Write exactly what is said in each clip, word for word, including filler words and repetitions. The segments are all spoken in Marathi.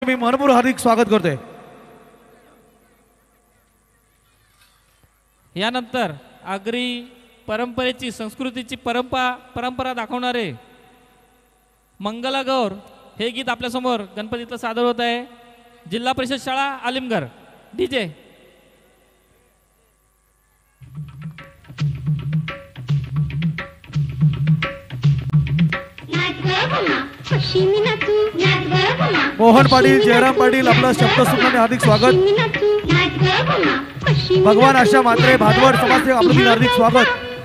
मी मनपूर्वक हार्दिक स्वागत करतोय। यानंतर आगरी परंपरेची संस्कृतीची परंपरा परंपरा दाखवणारे मंगला गौर हे गीत आपल्या समोर गणपतीचं सादर होत आहे। जिल्हा परिषद शाळा आलिमगड डीजे मोहन पाटील जयराम पाटील आपलं शब्दसूत्राने हार्दिक स्वागत। भगवान आशा मात्रे भादवड समाजसेवक आपलं हार्दिक स्वागत।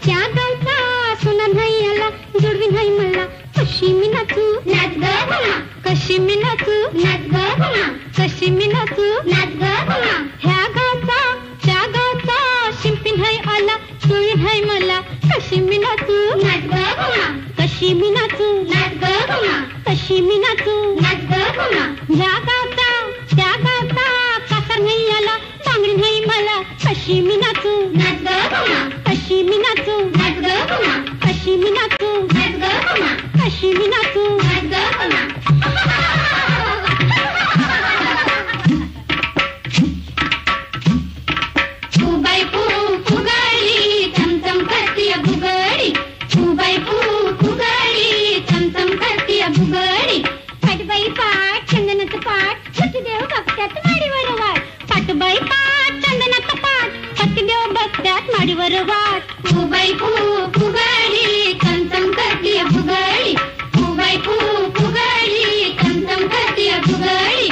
कशी मी नाचू नाच ग घुमा कशी मी नाचू नाच ग घुमा कशी मी नाचू नाच ग घुमा ह्या गावचा त्या गावचा शिंपीन हाय आला सुळीन हाय मला कशी मी नाचू नाच ग घुमा कशी मी नाचू नाच ग घुमा कशी मी नाचू नाच ग घुमा ह्या गावचा त्या गावचा कासर नाही आला बांगडी नाही मला कशी मी नाचू नाच ग घुमा कशी मी नाचू नाच ग घुमा कशी मी नाचू नाच ग घुमा कशी मी नाचू नाच ग घुमा फुबाई फू फुगाडी चमचम करती भुगडी फुबाई फू फुगाडी चमचम करती भुगडी पाटबाई पाट चंदनाचं पाट पतिदेव बघत्यात माडीवर वाट पाटबाई पाट चंदनाचं पाट पतिदेव बघत्यात माडीवर वाट फुबाई फू फुगाडी चमचम करती भुगडी फुबाई फू फुगाडी चमचम करती भुगडी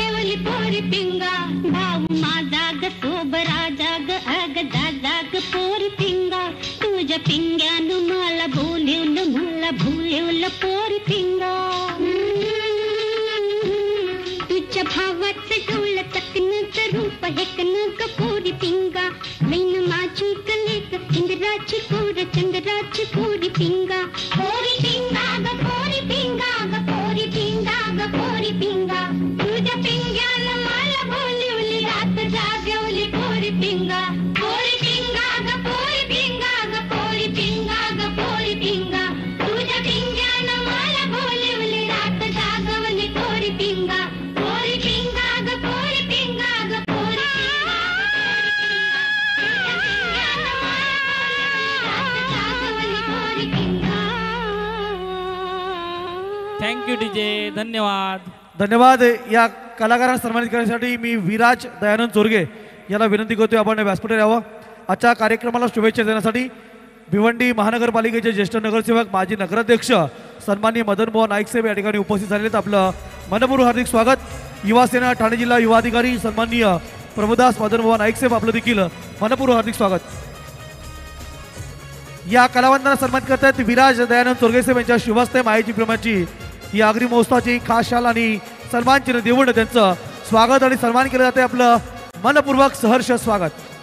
भाऊ माझा ग सोबरा जाग अग जा जाग पो हेकन कपूरी पिंगा मैन माझी कलेक इंद्राची कोर चंद्राची पोरी पिंगा पोरी पिंगा ग पोरी पिंगा ग पोरी पिंगा ग पोरी पिंगा तुझ्या पिंग्याला मला बोलवली रात जागवली पोरी पिंगा पोरी पिंगा ग पोरी पिंगा ग पोरी पिंगा ग पोरी पिंगा तुझ्या पिंग्याला मला बोलवली रात जागवली पोरी पिंगा पोरी पिंगा ग पोरी पिंगा ग पोरी थँक्यू डीजे, धन्यवाद. धन्यवाद. या कलाकारांना सन्मानित करण्यासाठी मी विराज दयानंद चोरगे याला विनंती करतोय आपण व्यासपीठावर यावं. आजच्या कार्यक्रमाला शुभेच्छा देण्यासाठी भिवंडी महानगरपालिकेचे ज्येष्ठ नगरसेवक माजी नगराध्यक्ष सन्माननीय मदन मोहन नाईक साहेब या ठिकाणी उपस्थित झालेले आहेत. आपलं मनपूर्वक हार्दिक स्वागत. युवा सेना ठाणे जिल्हा युवा अधिकारी सन्माननीय प्रभुदास मदन मोहन नाईक साहेब आपलं देखील मनपूर्वक हार्दिक स्वागत. या कलावंतांना सन्मानित करतात विराज दयानंद चोरगे साहेब यांच्या शुभहस्ते मायेची प्रेमाची ही आगरी महोत्सवाची खास शाल आणि सन्मान चिन्ह देऊन त्यांचं स्वागत आणि सन्मान केलं जाते. आपलं मनपूर्वक सहर्ष स्वागत.